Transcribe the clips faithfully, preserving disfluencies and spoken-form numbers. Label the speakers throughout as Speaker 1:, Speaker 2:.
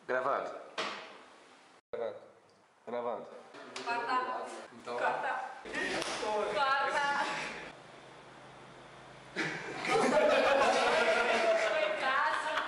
Speaker 1: Gravando. Gravando. Gravando.
Speaker 2: Quarta.
Speaker 1: Então.
Speaker 2: Quarta. Quarta. Foi casa.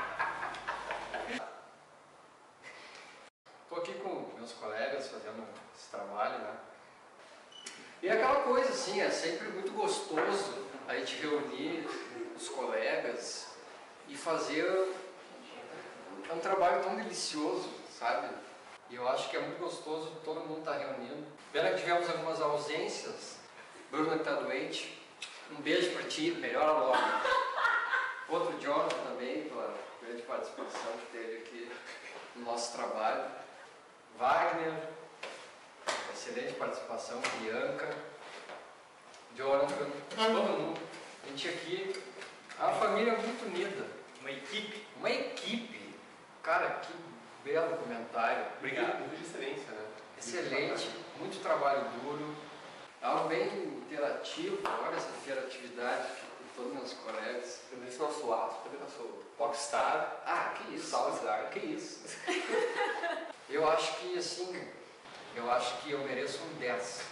Speaker 3: Tô aqui com meus colegas fazendo esse trabalho, né? E é aquela coisa assim, é sempre muito gostoso a gente reunir os colegas e fazer um trabalho tão delicioso, sabe? E eu acho que é muito gostoso todo mundo estar reunindo. Pena que tivemos algumas ausências. Bruno que está doente. Um beijo para ti, melhora logo. Outro Jonathan também, pela grande participação que teve aqui no nosso trabalho. Wagner, excelente participação. Bianca, Jonathan, todo mundo. A gente aqui é uma família muito unida.
Speaker 4: Uma equipe.
Speaker 3: Uma equipe. Cara, que belo comentário.
Speaker 1: Obrigado. Muito de excelência, né?
Speaker 3: Excelente, muito trabalho duro, algo bem interativo. Olha essa interatividade com todos meus colegas.
Speaker 1: Eu disse nosso aço, cadê nosso Rockstar?
Speaker 3: Ah, que isso,
Speaker 1: Salazar.
Speaker 3: que isso. Eu acho que assim, eu acho que eu mereço um dez.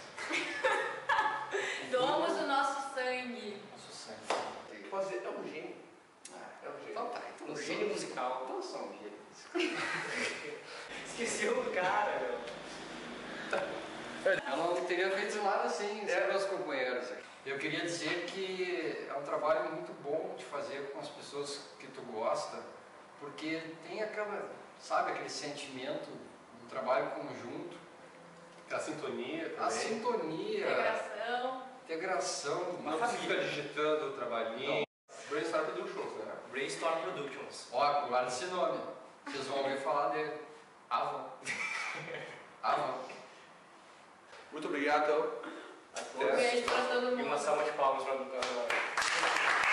Speaker 2: Doamos o nosso sangue.
Speaker 3: Nosso sangue.
Speaker 1: Posso dizer, é um gênio.
Speaker 3: Ah,
Speaker 1: É um gênio.
Speaker 3: então tá, então
Speaker 4: Um
Speaker 3: eu
Speaker 4: gênio
Speaker 3: sou-
Speaker 4: musical.
Speaker 3: Então eu sou um gênio musical.
Speaker 4: Esqueceu do cara, meu.
Speaker 3: Eu não teria feito nada sem ser meus companheiros aqui. Eu queria dizer que é um trabalho muito bom de fazer com as pessoas que tu gosta, porque tem aquela, sabe, aquele sentimento do trabalho conjunto,
Speaker 1: A sintonia também.
Speaker 3: a sintonia,
Speaker 2: Integração.
Speaker 3: integração,
Speaker 1: Não precisa ficar digitando o trabalhinho. Brainstorm Productions, né?
Speaker 4: Brainstorm Productions.
Speaker 3: Ó, guarda esse nome, vocês vão ouvir falar dele. Avon. Avon.
Speaker 1: Muito obrigado, então.
Speaker 2: Um beijo pra todo
Speaker 4: E uma
Speaker 2: mundo.
Speaker 4: salva de palmas para